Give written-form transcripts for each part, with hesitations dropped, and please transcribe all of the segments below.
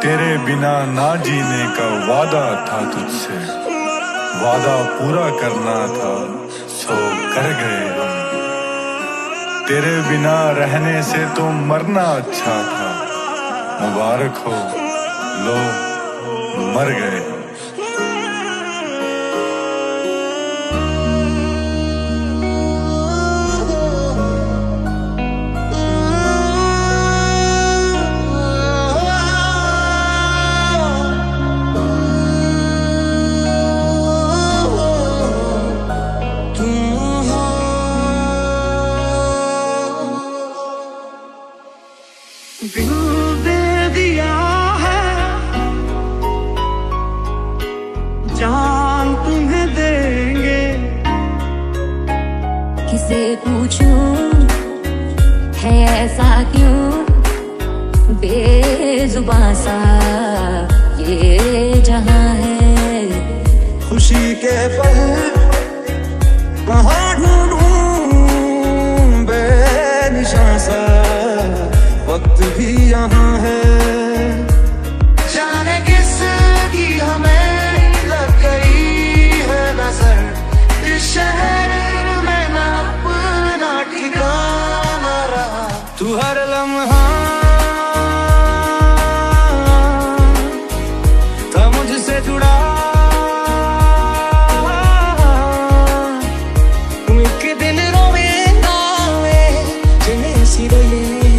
तेरे बिना ना जीने का वादा था तुझसे, वादा पूरा करना था सो कर गए हम। तेरे बिना रहने से तो मरना अच्छा था, मुबारक हो लो मर गए हम। दिल दे दिया है, जान तुम्हें देंगे। किसे पूछूं है ऐसा क्यों, बेजुबां सा ये जहां है। खुशी के पल कहाँ ढूंढूं, बेनिशां सा वक्त भी यहाँ है। जाने किसकी हमें लग गई है नजर, इस शहर में ना अपना ठिकाना रहा। तू हर लम्हा था मुझसे जुड़ा, तुम एक दिन रोवेगा जिन्हें सिरोए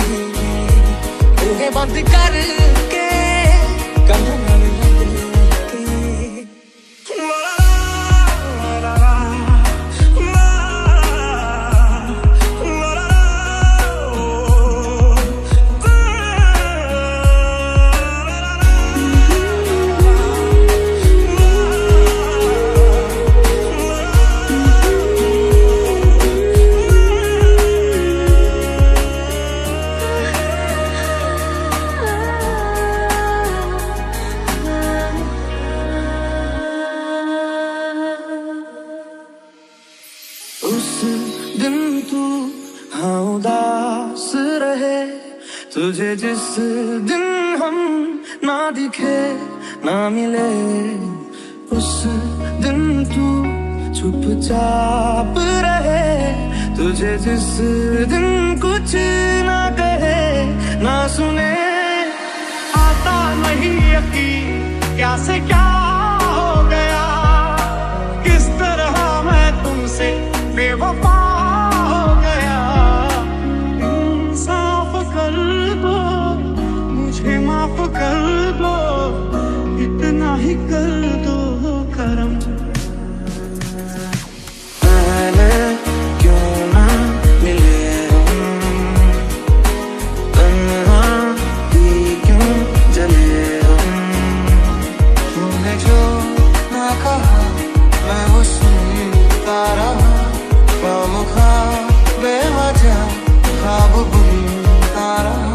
बंद करके कंधों में लग के। उस दिन तू हाँ उदास रहे, तुझे जिस दिन हम ना दिखे ना मिले, उस दिन तू चुपचाप रहे, तुझे जिस दिन कुछ ना कहे ना सुने। आता नहीं यकीन क्या से क्या हो गया, किस तरह मैं तुमसे बेवफा हो गया। इंसाफ कर दो, मुझे माफ कर दो, इतना ही कर दो करम। पहले क्यों ना मिले हम, तन्हा ही क्यों जले हम। तूने जो ना कहा मैं वो सुनता रहा, खामखा बेवजह ख्वाब बुनता रहा।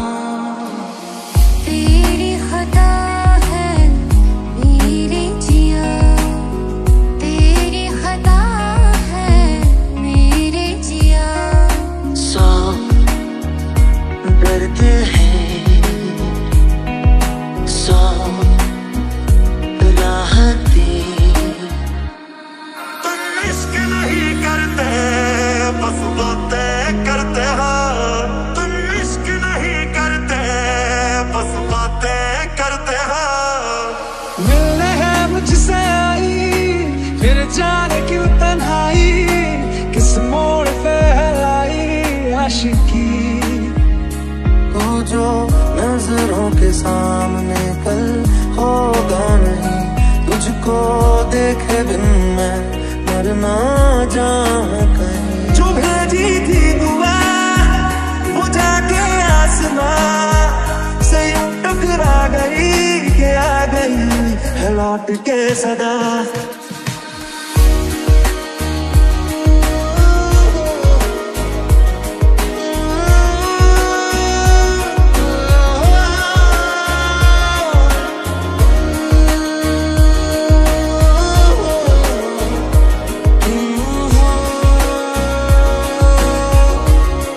तेरी खता है मेरे जिया, तेरी खता है मेरे जिया। सौ डरते हैं, सौ राहतें। तुम इश्क नहीं करते बस बातें करते हो, तुम इश्क नहीं करते बस बातें करते हो। मिलने है मुझसे आई फिर जाने क्यों तन्हाई, किस मोड़ पे लाई आशिकी को जो नजरों के सामने कल होगा नहीं। तुझको देखे बिन मैं मर ना जाऊं कहीं। जो भेजी थी दुआ वो जाके आसमां से टकरा गई कि आ गई है लौट के सदा।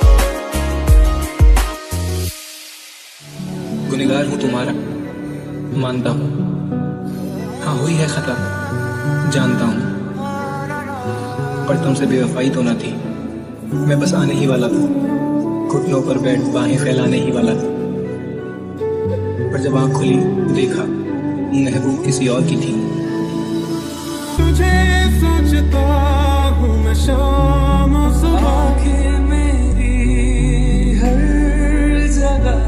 गुनहगार हूँ तुम्हारा, मानता हूँ, हाँ हुई है खता, जानता हूँ, पर तुमसे बेवफाई तो न थी। मैं बस आने ही वाला था, घुटनों पर बैठ बाहें फैलाने ही वाला था, पर जब आँख खुली देखा महबूब किसी और की थी। तुझे सोचता हूँ मैं शाम सुबह, आँखें मेरी हर जगह,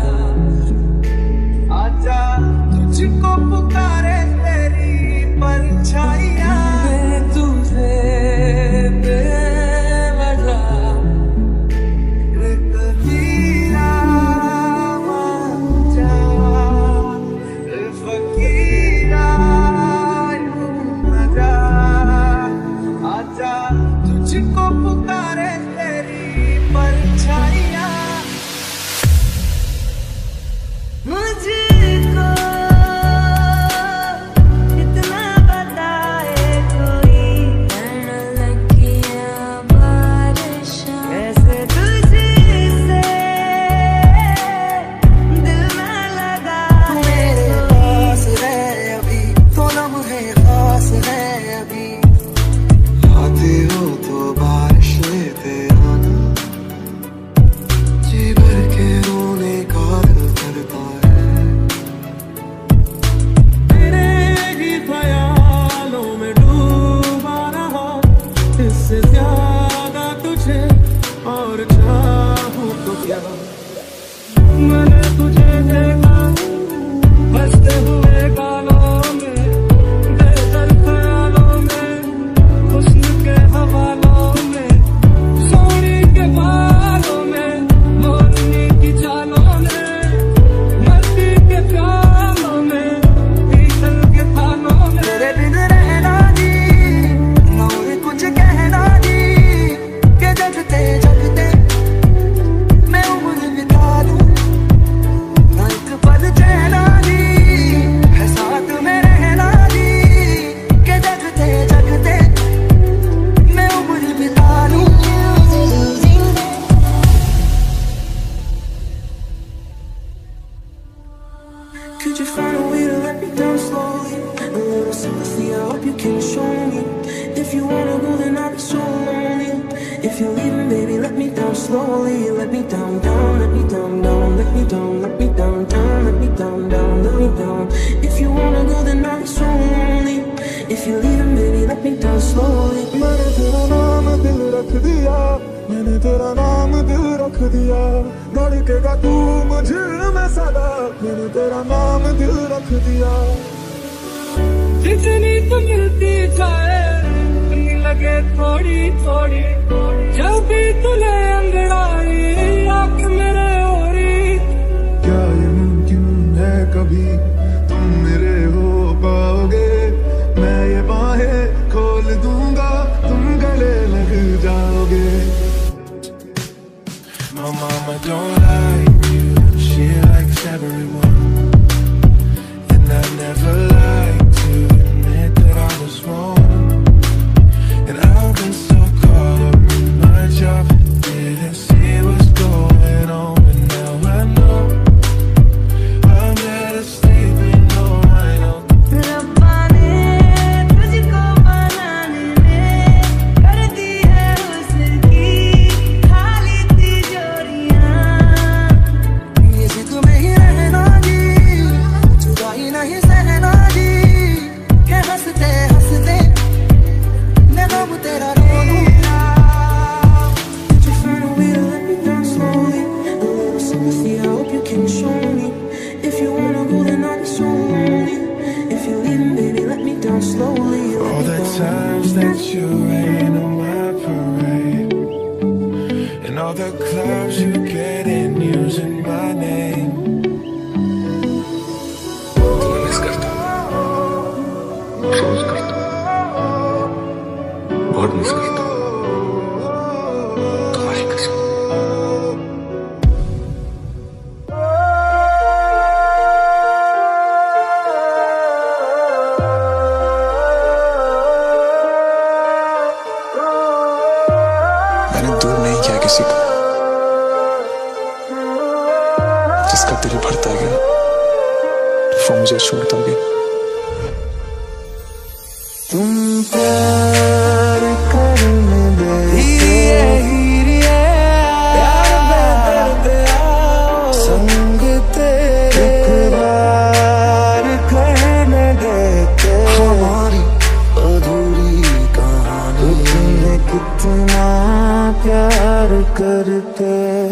आजा तुझको पुकारे तेरी परछाइयाँ, मैं तुझे बेवजह कबीरा आजा, फकीरा आजा तुझको पुकारे तेरी परछाइयाँ। मुझको इतना बताए कोई, लगिया बारिशां कैसे तुझसे दिल में लगा मेरे पास है अभी तो लम्हे खास है अभी, आते हो तो बारिश लेते आना, जी भर के रोने का दिल करता है, तेरे ही ख्यालों में डूबा रहा, इससे ज्यादा तुझे और चाहूं तो क्या, मैंने तुझे देखा बसते हुए गालों में, बेहतर ख्यालों में, हुस्न के हवालों में, सोने के बालों में, मोरनी की चालों में, मस्ती के प्यालों में, पीतल के थानों में, तेरे बिन रहना जी ना और कुछ कहना जी, के जगते जगते मैं उम्र बिता दूं, ना एक पल चैना जी है साथ में रहना जी, के जगते जगते मैं उम्र बिता लूं। Could you find a way to let me down slowly? A little sympathy, I hope you can show me. If you wanna go, then I'll be so lonely. If you're leaving, baby, let me down slowly. Let me down, down, let me down, down, let me down, let me down, down, let me down, down, let me down. If you wanna go, then I'll be so lonely. If you're leaving, baby, let me down slowly. मैंने तेरा नाम दिल रख दिया, मैंने तेरा नाम दिल रख दिया, धड़केगा तू मुझे में सदा, मैंने तेरा नाम दिल रख दिया। जितनी तू मिलती जाए उतनी लगे थोड़ी थोड़ी, जब भी तुले अंगड़ाई आँख मेरे ओरी, क्या ये मुमकिन है कभी तुम मेरे हो पाओगे, मैं ये बाहें खोल दूंगा तुम गले लग जाओगे। My mama don't like you, she likes everyone, and I never like to admit that I was wrong, and I've been so caught up in my job, didn't see what's going on, but now I know I'm better sleeping on my own. रब्बा ने तुझको बनाने में कर दी है हुस्न की खाली तिजोरियां, ये जिद में ही रहना जी, जुदाई नहीं सहना जी, के हंसते हंसते मैं गम तेरा रो लूंगा। Could you find a way to let me down slowly? A little sympathy, I hope you can show me. If you wanna go, then I'll be so lonely. If you're leaving, baby, let me down slowly. All the times that you rain on my parade, and all the clubs you get in using my name. तुम्हें miss करता हूँ, अफसोस करता हूँ, बहुत miss करता हूँ, तुम्हारी कसम। मैंने दूर नहीं किया किसी को, दफा मुझे छोड़ दोगे? तुम प्यार करने दे संग तेरे इकरार करने देते हमारी अधूरी कहानी तुम्हें कितना प्यार करते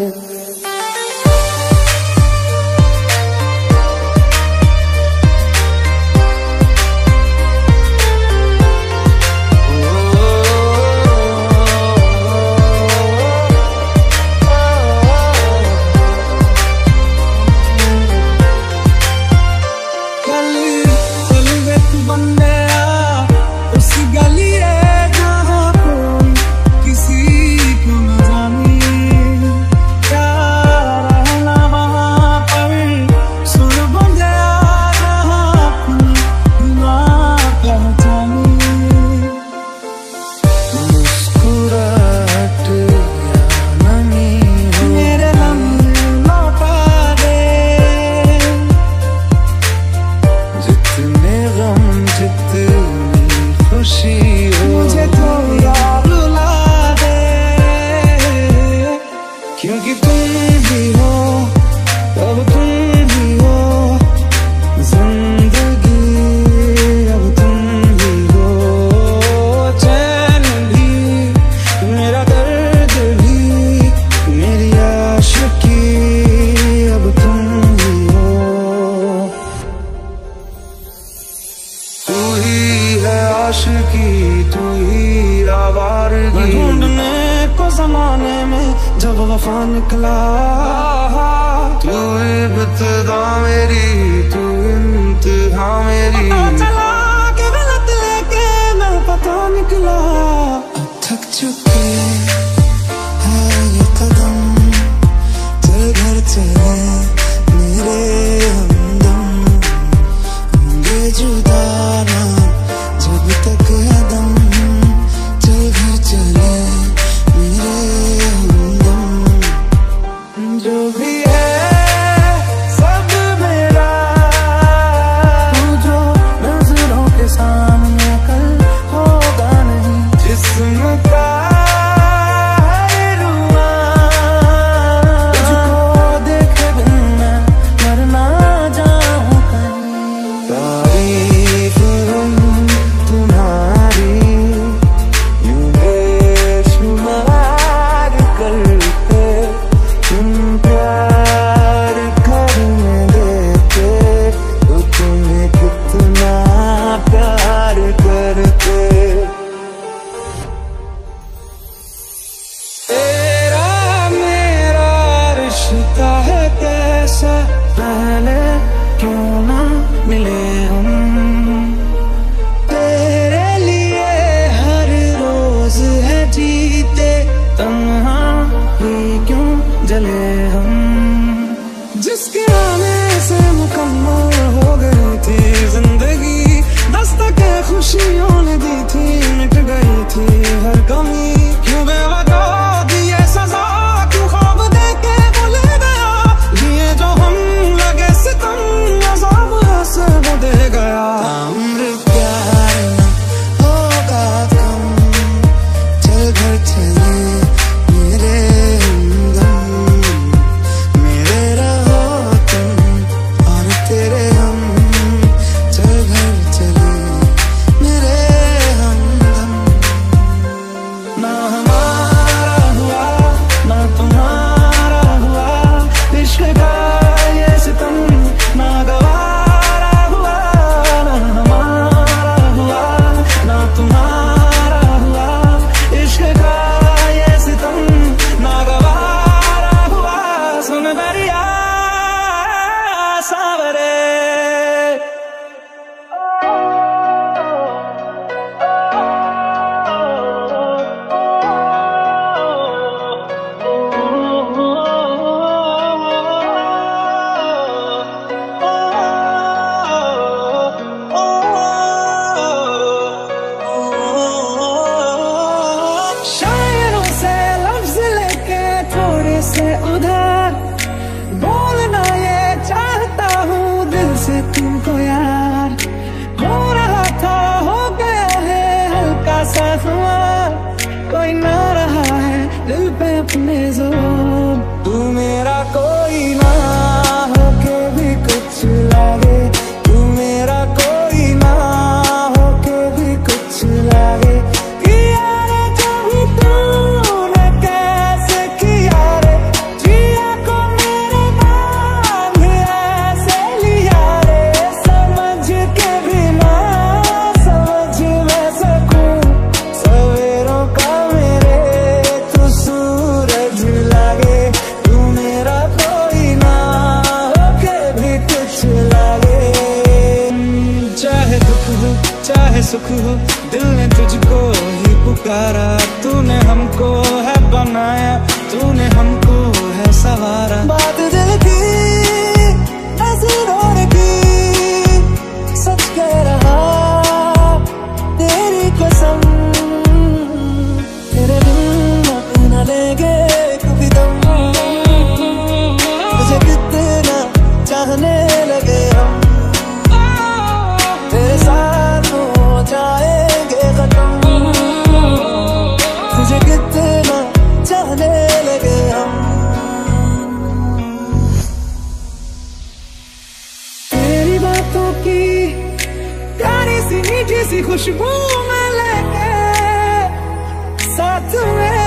मुझे तो यार रुला दे क्योंकि तुम ही हो अब तुम ही हो जिंदगी अब तुम ही हो चैन भी मेरा दर्द भी मेरी आशिकी अब तुम ही हो तू ही है आशिकी तू ही आवारगी ढूंढने को जमाने में जब वफा निकला तू इब्तिदा मेरी तू इंतहा मेरी पता चला कि गलत लेके मैं पता निकला अब थक चुके हैं ये कदम चल घर चले मेरे हमदम होंगे जुदा ना जब तक कदम चल घर चले मेरे हमदम जो भी है सब मेरा को यार, हो रहा था हो गया है हल्का सा खुमार, कोई ना रहा है दिल पे अपने जोर। तू मेरा कोई ना होके भी कुछ लागे, तू मेरा कोई ना होके भी कुछ लागे। किया रे जो भी तूने कैसे किया रे, जिया को मेरे बांध ऐसे लिया रे। समझ के भी ना समझ मैं सकूं, सवेरों का मेरे तू सूरज लागे। तू मेरा कोई ना होके भी कुछ लागे। चाहे दुख हो चाहे सुख हो, दिल ने तुझको ही पुकारा। तूने हमको है बनाया, तूने हमको है सवारा। बात दिल की नजरों की सच कह रहा, तेरी कसम तेरे बिन न लेंगे कभी दम। तुझे कितना चाहने लगे हम, तेरे साथ हो जाएंगे खत्म। तुझे कितना चाहने लगे हम, तेरी बातों की प्यारी सी मीठी सी खुशबू में लेके साथ में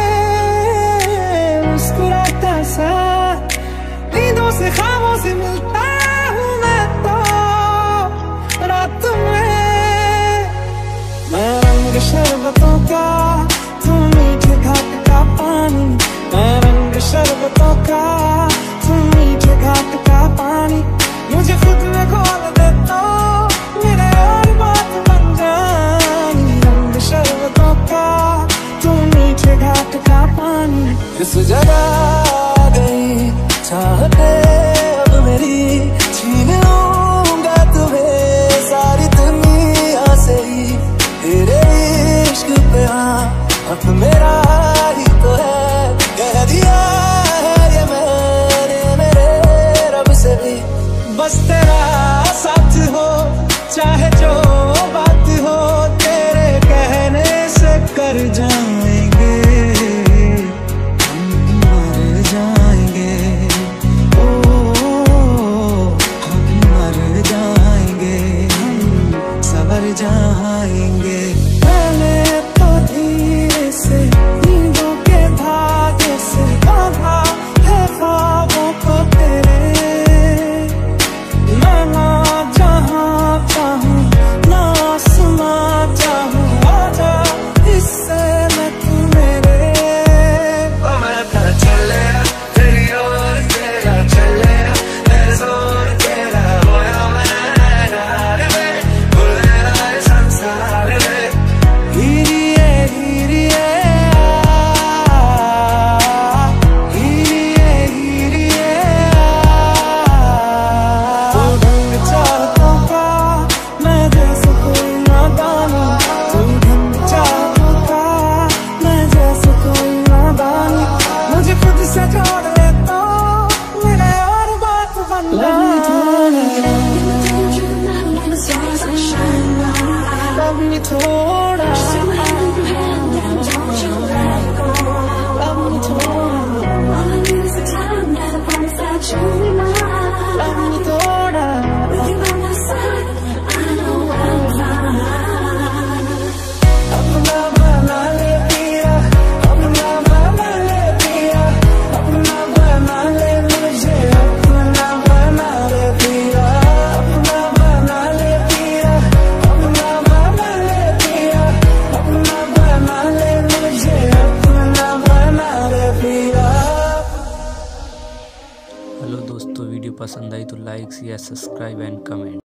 मुस्कुराता सा, नींदों से ख्वाबों से मिलता हूँ मैं तो रात में। मैं रंग शरबतों का, तू मीठे घाट का पानी। मैं रंग शरबतों का, तू मीठे घाट का पानी। मुझे खुद में खोल दे तो मेरे और बात बन जानी। रंग शरबतों का, तू मीठे घाट का पानी। इस जगह आ गई चाहते अब मेरी, छीन लूंगा तुम्हें सारी दुनिया से ही। तेरे इश्क पे हाँ हक मेरा ही तो है, कह दिया है ये मैंने मेरे रब से भी। बस तेरा साथ हो चाहे जो बात हो, तेरे कहने से कर जाएंगे हम, मर जाएंगे ओ हम मर जाएंगे, हम सवर जाएंगे। पहले तो धीरे से नींदों के धागे से बांधा है ख्वाबों को तेरे। मैं ना जहाँ चाहूँ ना आसमां चाहूँ, आजा इससे मैं तू मेरे। मैं तो चले तेरी ओर तेरा चले, मैं जोर तेरा होया मैं नार में, भूले आए संसार में। हीरिए हीरिए हीरिए हीरिए तू ढंग चाहतों का, मैं जैसे कोई नादानी। तू ढंग चाहतों का, मैं जैसे कोई नादानी। मुझे खुद से जोड़ ले तो मेरे और बात बन जानी। Love me थोड़ा, love me थोड़ा, love me थोड़ा। अपना बना ले पिया, अपना बना ले पिया, अपना बना ले मुझे, अपना बना ले पिया। अपना बना ले पिया, अपना बना ले पिया, अपना बना ले मुझे, अपना बना ले पिया। हेलो दोस्तों, वीडियो पसंद आई तो like share subscribe and comment.